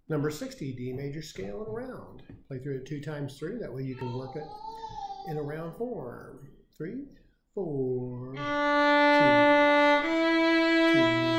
Number 60, D major scale and a round. Play through it 2 times through. That way you can work it in a round form. 3, 4, 2, 2.